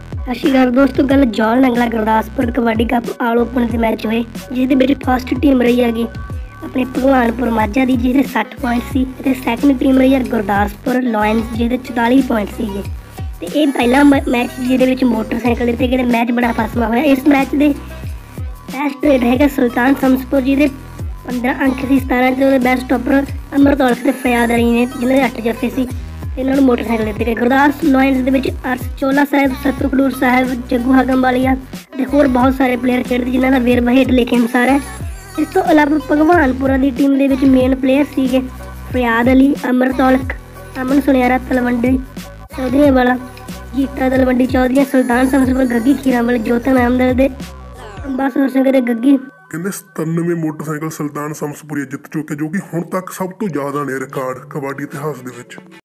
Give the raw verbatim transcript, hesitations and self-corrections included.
ਸਤਿ ਸ਼੍ਰੀ ਅਕਾਲ ਦੋਸਤੋ। ਗੱਲ Jaul Nangla Gurdaspur kabaddi cup all open ਦੇ ਮੈਚ ਹੋਏ, ਜਿਹਦੇ ਵਿੱਚ ਫਸਟ ਟੀਮ ਰਹੀ ਹੈਗੀ ਆਪਣੇ ਭਗਵਾਨਪੁਰ ਮਾਝਾ ਦੀ, ਜਿਹਦੇ ਸੱਠ ਪੁਆਇੰਟ ਸੀ। ਅਤੇ ਸੈਕਿੰਡ ਟੀਮ ਰਹੀ ਹੈ ਗੁਰਦਾਸਪੁਰ ਲਾਇਨਸ, ਜਿਹਦੇ ਚੁਤਾਲੀ ਪੁਆਇੰਟ ਸੀਗੇ। ਅਤੇ ਇਹ ਪਹਿਲਾ ਮੈਚ ਜਿਹਦੇ ਵਿੱਚ ਮੋਟਰਸਾਈਕਲ ਦਿੱਤੇ ਗਏ। ਮੈਚ ਬੜਾ ਫਸਵਾ ਹੋਇਆ। ਇਸ ਮੈਚ ਦੇ ਬੈਸਟ ਰੇਟ ਹੈਗਾ ਸੁਲਤਾਨ ਸ਼ਮਸਪੁਰ, ਜਿਹਦੇ ਪੰਦਰਾਂ ਅੰਕ ਸੀ। ਸਤਾਰਾਂ 'ਚ ਉਹਦੇ ਬੈਸਟ ਟੋਪਰ ਅੰਮ੍ਰਿਤ ਔਲਖ ਅਤੇ ਫਰਿਆਦ ਅਲੀ ਨੇ, ਜਿਹਨਾਂ ਦੇ ਅੱਠ ਜੱਫੇ ਸੀ। ਇਹਨਾਂ ਨੂੰ ਮੋਟਰਸਾਈਕਲ ਦਿੱਤੇ ਗਏ। ਗੁਰਦਾਸ ਲਾਇਨਸ ਦੇ ਵਿੱਚ ਅਰਸ਼ ਚੋਲਾ ਸਾਹਿਬ, ਸਤੂ ਖਡੂਰ ਸਾਹਿਬ, ਜੱਗੂ ਹਾਗਮ ਵਾਲੀਆ ਅਤੇ ਹੋਰ ਬਹੁਤ ਸਾਰੇ ਪਲੇਅਰ ਖੇਡਦੇ, ਜਿਨ੍ਹਾਂ ਦਾ ਵੇਰਵਾ ਹੇਠ ਲਿਖੇ ਅਨੁਸਾਰ ਹੈ। ਇਸ ਤੋਂ ਇਲਾਵਾ ਭਗਵਾਨਪੁਰਾ ਦੀ ਟੀਮ ਦੇ ਵਿੱਚ ਮੇਨ ਪਲੇਅਰ ਸੀਗੇ ਫਰਿਆਦ ਅਲੀ, ਅੰਮ੍ਰਿਤ ਔਲਖ, ਅਮਨ ਸੁਨਿਆਰਾ, ਤਲਵੰਡੀ ਚੌਧਰੀਆਂ ਵਾਲਾ, ਜੀਤਾ ਤਲਵੰਡੀ ਚੌਧਰੀਆਂ, ਸੁਲਤਾਨ ਸ਼ਮਸਪੁਰ, ਗੱਗੀ ਖੀਰਾਂਵਾਲੇ, ਜੋਤਨ ਅਹਿਮਦ ਦੇ ਅੰਬਾਸੁਰ ਸਿੰਘ ਦੇ ਗੱਗੀ। ਕਹਿੰਦੇ ਸਤਾਨਵੇਂ ਮੋਟਰਸਾਈਕਲ ਸੁਲਤਾਨ ਸ਼ਮਸਪੁਰੀ ਜਿੱਤ ਚੁੱਕੇ, ਜੋ ਕਿ ਹੁਣ ਤੱਕ ਸਭ ਤੋਂ ਜ਼ਿਆਦਾ ਨੇ ਰਿਕਾਰਡ ਕਬੱਡੀ ਇਤਿਹਾਸ ਦੇ ਵਿੱਚ।